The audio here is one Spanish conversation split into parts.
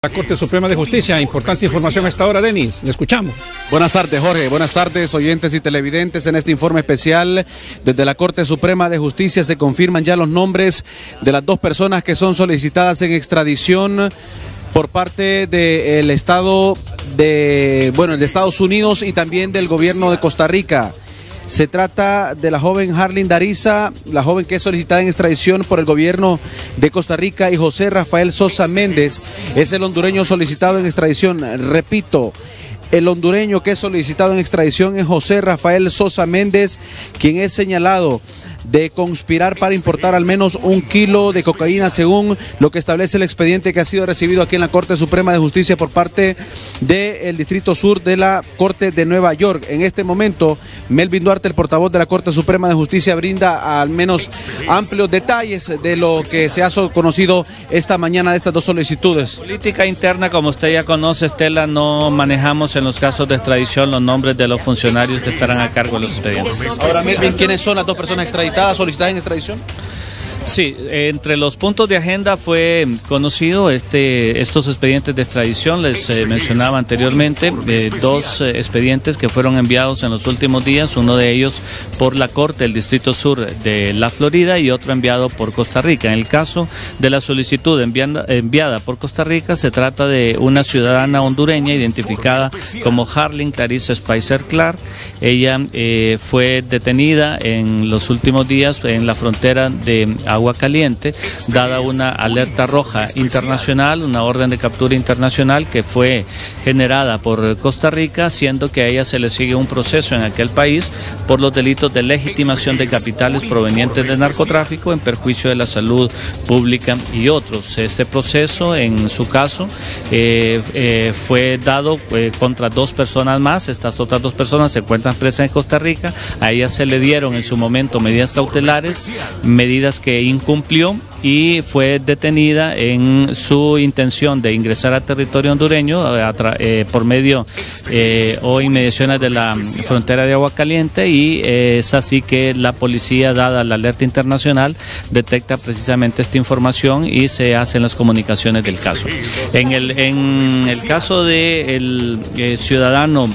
La Corte Suprema de Justicia, importante información a esta hora, Denis, le escuchamos. Buenas tardes, Jorge, buenas tardes, oyentes y televidentes. En este informe especial desde la Corte Suprema de Justicia se confirman ya los nombres de las dos personas que son solicitadas en extradición por parte del Estado de Estados Unidos y también del gobierno de Costa Rica. Se trata de la joven Harlyn Dariza, la joven que es solicitada en extradición por el gobierno de Costa Rica, y José Rafael Sosa Méndez es el hondureño solicitado en extradición. Repito, el hondureño que es solicitado en extradición es José Rafael Sosa Méndez, quien es señalado de conspirar para importar al menos 1 kilo de cocaína, según lo que establece el expediente que ha sido recibido aquí en la Corte Suprema de Justicia por parte del Distrito Sur de la Corte de Nueva York. En este momento, Melvin Duarte, el portavoz de la Corte Suprema de Justicia, brinda al menos amplios detalles de lo que se ha conocido esta mañana de estas dos solicitudes. Política interna, como usted ya conoce, Estela, no manejamos en los casos de extradición los nombres de los funcionarios que estarán a cargo de los expedientes. Ahora, Melvin, ¿quiénes son las dos personas extraditadas solicitada en extradición? Sí, entre los puntos de agenda fue conocido estos expedientes de extradición. Les mencionaba anteriormente dos expedientes que fueron enviados en los últimos días, uno de ellos por la Corte del Distrito Sur de la Florida y otro enviado por Costa Rica. En el caso de la solicitud enviada por Costa Rica, se trata de una ciudadana hondureña identificada como Harlyn Clarissa Spicer Clark. Ella fue detenida en los últimos días en la frontera de Agua Caliente, dada una alerta roja internacional, una orden de captura internacional que fue generada por Costa Rica, siendo que a ella se le sigue un proceso en aquel país por los delitos de legitimación de capitales provenientes de narcotráfico en perjuicio de la salud pública y otros. Este proceso, en su caso, fue dado contra 2 personas más. Estas otras 2 personas se encuentran presas en Costa Rica. A ella se le dieron en su momento medidas cautelares, medidas que incumplió, y fue detenida en su intención de ingresar al territorio hondureño por medio o inmediaciones de la frontera de Agua Caliente, y es así que la policía, dada la alerta internacional, detecta precisamente esta información y se hacen las comunicaciones del caso. En el caso del ciudadano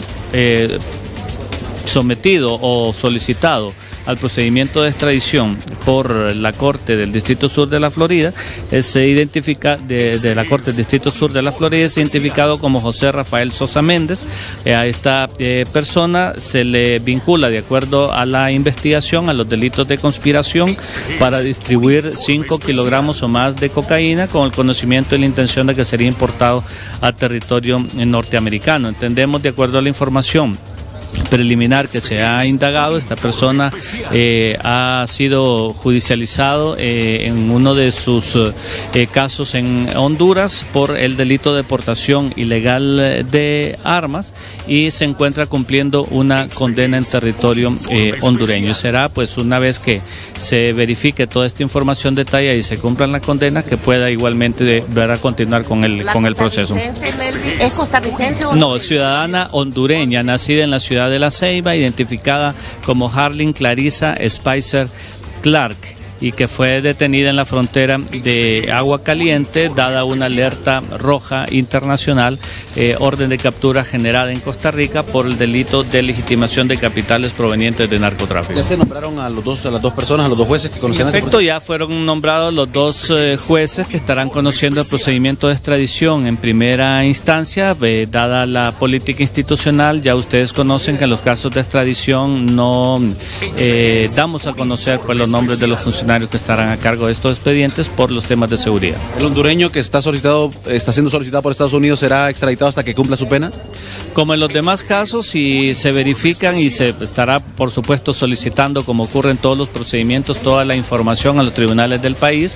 sometido o solicitado al procedimiento de extradición por la Corte del Distrito Sur de la Florida, se identifica de la Corte del Distrito Sur de la Florida, es identificado como José Rafael Sosa Méndez. A esta persona se le vincula, de acuerdo a la investigación, a los delitos de conspiración para distribuir 5 kilogramos o más de cocaína con el conocimiento y la intención de que sería importado a territorio norteamericano. Entendemos, de acuerdo a la información preliminar que se ha indagado, esta persona ha sido judicializado en uno de sus casos en Honduras por el delito de portación ilegal de armas, y se encuentra cumpliendo una condena en territorio hondureño. Y será, pues, una vez que se verifique toda esta información detallada y se cumplan las condenas, que pueda igualmente continuar con el proceso. ¿Es costarricense o no? Ciudadana hondureña, nacida en la ciudad de La Ceiba, identificada como Harlyn Clarissa Spicer Clark, y que fue detenida en la frontera de Agua Caliente, dada una alerta roja internacional, orden de captura generada en Costa Rica por el delito de legitimación de capitales provenientes de narcotráfico. ¿Ya se nombraron a las dos personas, a los 2 jueces que conocían? En efecto, ya fueron nombrados los 2 jueces que estarán conociendo el procedimiento de extradición en primera instancia. Dada la política institucional, ya ustedes conocen que en los casos de extradición no damos a conocer, pues, los nombres de los funcionarios que estarán a cargo de estos expedientes por los temas de seguridad. ¿El hondureño que está siendo solicitado por Estados Unidos será extraditado hasta que cumpla su pena? Como en los demás casos, si se verifican, y se estará, por supuesto, solicitando, como ocurre en todos los procedimientos, toda la información a los tribunales del país.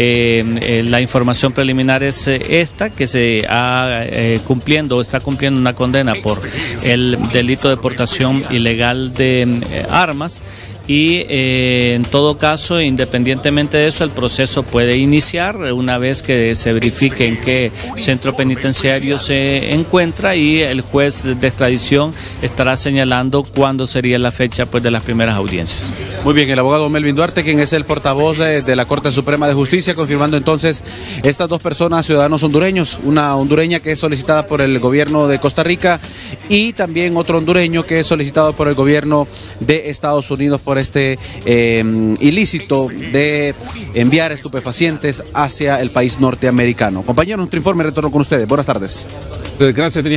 La información preliminar es esta, que se está cumpliendo una condena por el delito de portación ilegal de armas, y en todo caso, independientemente de eso, el proceso puede iniciar una vez que se verifique en qué centro penitenciario se encuentra, y el juez de extradición estará señalando cuándo sería la fecha pues de las primeras audiencias. Muy bien, el abogado Melvin Duarte, quien es el portavoz de la Corte Suprema de Justicia, confirmando entonces estas dos personas, ciudadanos hondureños, una hondureña que es solicitada por el gobierno de Costa Rica y también otro hondureño que es solicitado por el gobierno de Estados Unidos por este ilícito de enviar estupefacientes hacia el país norteamericano. Compañeros, nuestro informe, retorno con ustedes. Buenas tardes. Gracias.